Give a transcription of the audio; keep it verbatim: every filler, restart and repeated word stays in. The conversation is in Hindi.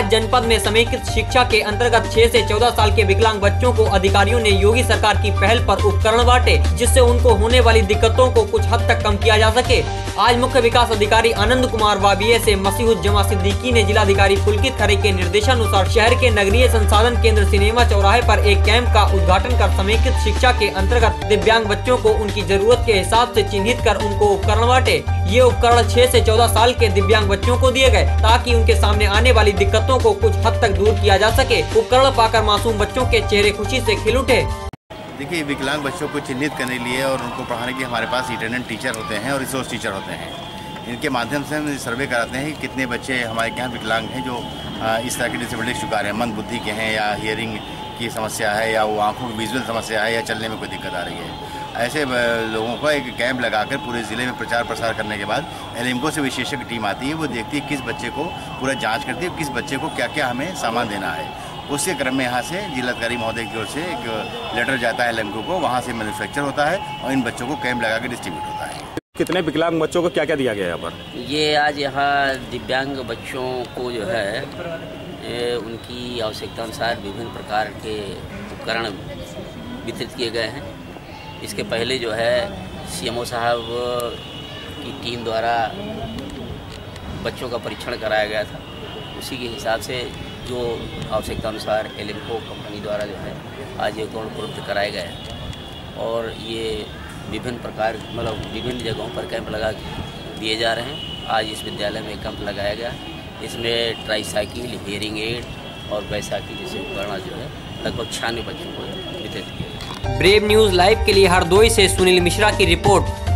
आज जनपद में समेकित शिक्षा के अंतर्गत छह से चौदह साल के विकलांग बच्चों को अधिकारियों ने योगी सरकार की पहल पर उपकरण बांटे, जिससे उनको होने वाली दिक्कतों को कुछ हद तक कम किया जा सके। आज मुख्य विकास अधिकारी आनंद कुमार वाबिये से मसीहुज्जमा सिद्दीकी ने जिलाधिकारी पुलकित खरे के निर्देशानुसार शहर के नगरीय संसाधन केंद्र सिनेमा चौराहे पर एक कैंप का उद्घाटन कर समेकित शिक्षा के अंतर्गत दिव्यांग बच्चों को उनकी जरूरत के हिसाब से चिन्हित कर उनको उपकरण बांटे। ये उपकरण छह से चौदह साल के दिव्यांग बच्चों को दिए गए ताकि उनके सामने आने वाली दिक्कतों को कुछ हद तक दूर किया जा सके। उपकरण पाकर मासूम बच्चों के चेहरे खुशी से खिल उठे। देखिए, विकलांग बच्चों को चिन्हित करने के लिए और उनको पढ़ाने के लिए हमारे पास अटेंडेंट टीचर होते हैं और रिसोर्स टीचर होते हैं। इनके माध्यम से हम सर्वे कराते हैं कि कितने बच्चे हमारे यहाँ विकलांग हैं जो इस तरह की डिसेबिलिटी शिकार हैं, मंद बुद्धि के हैं, या हियरिंग की समस्या है, या वो आंखों की विजुअल समस्या है, या चलने में कोई दिक्कत आ रही है। ऐसे लोगों का एक कैंप लगाकर पूरे ज़िले में प्रचार प्रसार करने के बाद एलिम्को से विशेषज्ञ टीम आती है। वो देखती है किस बच्चे को, पूरा जांच करती है किस बच्चे को क्या क्या हमें सामान देना है। उसके क्रम में यहाँ से जिलाधिकारी महोदय की ओर से एक लेटर जाता है एलिम्को को, वहाँ से मैन्युफैक्चर होता है और इन बच्चों को कैंप लगा के डिस्ट्रीब्यूट होता है। कितने विकलांग बच्चों को क्या क्या दिया गया यहाँ पर? ये आज यहाँ दिव्यांग बच्चों को जो है उनकी आवश्यकता अनुसार विभिन्न प्रकार के उपकरण वितरित किए गए हैं। इसके पहले जो है सीएमओ साहब की टीम द्वारा बच्चों का परीक्षण कराया गया था। उसी के हिसाब से जो आवश्यकता अनुसार एलिम्को कंपनी द्वारा जो है आज ये उपकरण उपलब्ध कराए गए हैं और ये विभिन्न प्रकार मतलब विभिन्न जगहों पर कैंप लगा दिए जा रहे हैं। आज इस विद्यालय में कैंप लगाया गया। इसमें ट्राईसाइकिल, हियरिंग एड और बैसाखी जैसे उपकरण जो है लगभग छियानवे बच्चों को वितरित किए। ब्रेव न्यूज लाइव के लिए हरदोई से सुनील मिश्रा की रिपोर्ट।